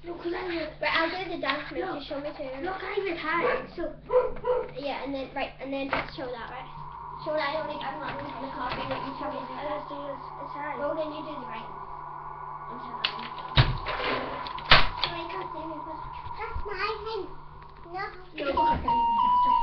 Look, right, I'll do the dance move to show me too. Look, I even tired. So. Yeah, and then just show that, right? Show that I'm not going to copy what you tell me to do. Let's do this. It's hard. Well, then you do the right. Until I'm done. I can't see me, but that's my thing. No. You can't get even faster.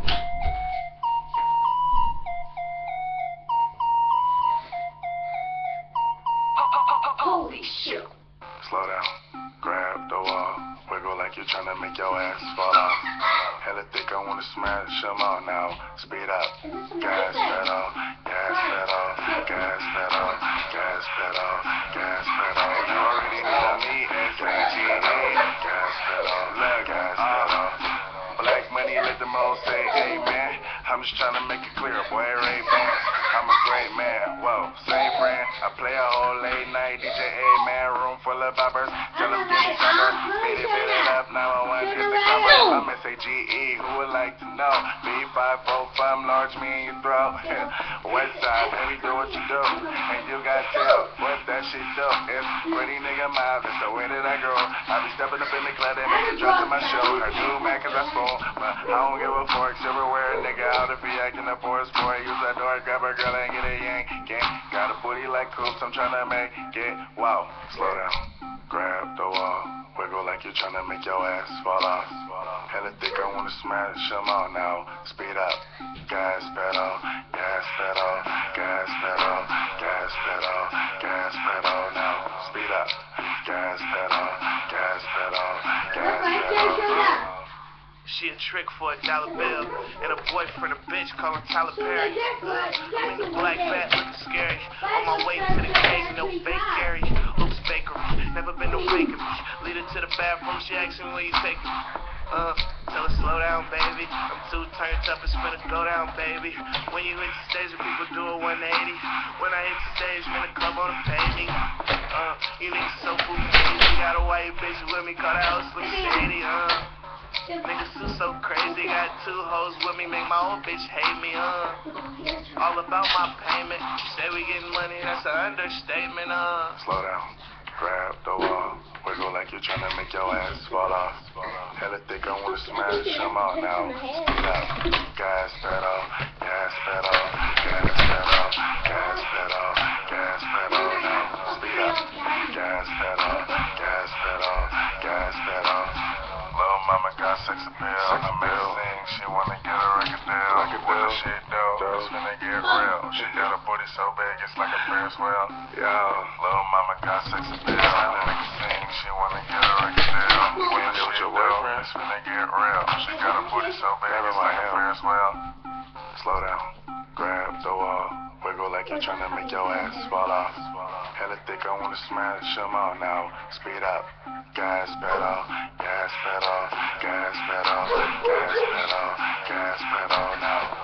Holy shit. Slow down, grab the wall, wiggle like you're trying to make your ass fall off. Hella thick, I wanna smash them all now. Speed up, gas pedal, gas pedal, gas pedal, gas pedal, gas pedal. You already know me, S-A-G-A, gas pedal, gas pedal. Black money, let them all say amen. I'm just trying to make it clear, boy, Ray-Ban. I'm a great man, whoa, same brand. I play a whole late night DJ, man, room full of boppers. Tell them give me supper, beat it up, 911, hit the cover. I'm S-A-G-E, who would like to know? B545, large me in your throat. West side, baby, do what you do. And you got tell what that shit do. It's pretty nigga mouth, that's the way that I grow. I be stepping up in the club and make it drop to my show. I do man cause I spoon, but I don't give a fork, silverware, nigga out if he acting up for a sport. Use that door, grab a girl and get a yank. Got a booty like coops, I'm trying to make it. Wow, slow down, grab the wall, wiggle like you're trying to make your ass fall off. Hella thick, I wanna smash them all now. Speed up, gas pedal, gas pedal, gas pedal, gas pedal, gas pedal now. Speed up, gas pedal, gas pedal, gas pedal. She a trick for $1 bill, and a boyfriend a bitch call him Tyler Perry. I'm in the black bat looking scary. On my way to the cake, no fake Gary. Luke's Bakery, never been no bakery. Lead her to the bathroom, she asking where you taking me. Tell her slow down, baby. I'm too turned up, it's finna go down, baby. When you hit the stage, people do a 180. When I hit the stage, man, the club on the paving. You niggas so fugazi. Got a white bitch with me, call the house look shady. Niggas too so crazy, got 2 hoes with me, make my old bitch hate me, all about my payment, say we getting money, that's an understatement, Slow down, grab the wall, wiggle like you're trying to make your ass fall off. Hella thick, I wanna smash them all now. Speed up, gas pedal, gas pedal, gas pedal, gas pedal, gas pedal now. Speed up, gas pedal, gas pedal, gas pedal. Little mama got sex appeal. I make her sing, she wanna get a record deal. What the shit do? It's finna get real. She got a booty so big, it's like a Ferris wheel. Yo, little mama got sex appeal. I make her sing, she wanna get a record deal. What the shit do? It's finna get real. She got a booty so big, it's like a Ferris wheel. Slow down, grab the wall, wiggle like you're trying to make your ass fall off. Hella thick, I wanna smash them all now. Speed up, gas pedal, gas pedal, gas pedal, gas pedal, gas pedal now.